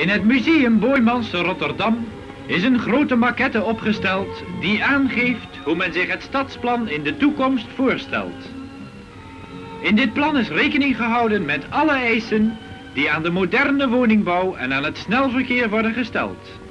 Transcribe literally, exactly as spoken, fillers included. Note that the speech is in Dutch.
In het Museum Boijmans te Rotterdam is een grote maquette opgesteld die aangeeft hoe men zich het stadsplan in de toekomst voorstelt. In dit plan is rekening gehouden met alle eisen die aan de moderne woningbouw en aan het snelverkeer worden gesteld.